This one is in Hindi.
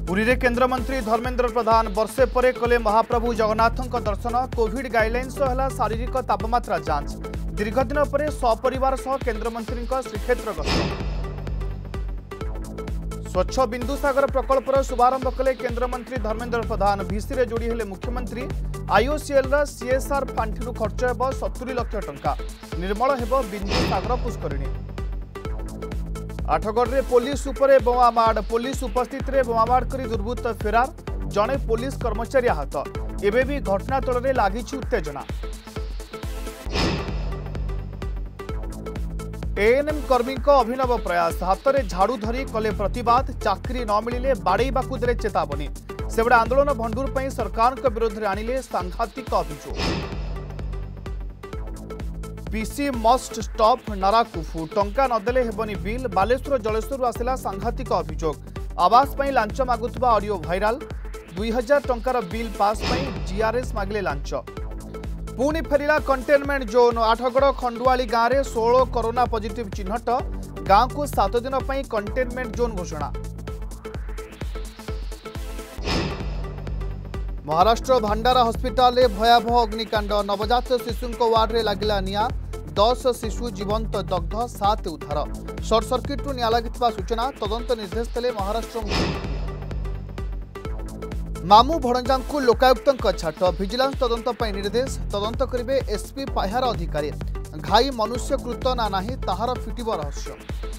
पुरी रे केंद्र मंत्री धर्मेंद्र प्रधान वर्षे परे कले महाप्रभु जगन्नाथଙ୍କ दर्शन। कोविड गाइडलाइंस है शारीरिक तापमात्रा जांच। दीर्घ दिन पर सपरिवार सह केंद्र मंत्री श्रीक्षेत्र गस्त। स्वच्छ बिंदुसागर प्रकल्पर शुभारंभ कले केंद्र मंत्री धर्मेंद्र प्रधान। भिसी रे जोड़ी हेले मुख्यमंत्री। आईओसीएल सीएसआर पांठिरु खर्च हेब 70 लाख टंका। निर्मल हेब बिंदुसागर पुष्करिणी। आठगढ़ रे पुलिस उपरे बोमामाड़। पुलिस उपस्थित रे बोमामाड़ करी दुर्बृत्त फेरार। जड़े पुलिस कर्मचारी आहत। एबे भी घटनास्थल रे लागिछि उत्तेजना। एएनएम कर्मी अभिनव प्रयास। हाथ में झाड़ू धरी कले प्रतिवाद। चाकरी न मिले बाड़ेबाकू देले चेतावनी। सेबड़े आंदोलन भंडूर पर सरकार के विरोध में आनिले सांघातिक अभियोग। पीसी मस्ट स्टॉप नाराकुफु। टंका नदेले हेबनी बिल। बालेश्वर जलेश्वर आसिला सांघातिक अभियोग। आवास पर लांच मागुवा ऑडियो भाइराल। 2000 टंकार बिल पास पर जीआरएस मागिले लांच। पुणी फेरिला कंटेनमेंट जोन। आठगढ़ खंडुआली गाँव में 16 कोरोना पॉजिटिव चिन्हट। गाँव को 7 दिन पर कंटेनमेंट जोन घोषणा। महाराष्ट्र भंडारा हॉस्पिटल में भयावह अग्निकांड। नवजात शिशु वार्ड में लगिला निया। 10 शिशु जीवंत दग्ध 7 उद्धार। सर्ट सर्किट निया लगिथिबा सूचना। तदंत निर्देश देले महाराष्ट्र मुख्यमंत्री। मामू भणजा लोकायुक्त छाट। विजिलेंस तदंत पर निर्देश। तदंत करेंगे एसपी पाह्यार अधिकारी। घाई मनुष्यकृत ना नहीं ताहार फिटिब रहस्य।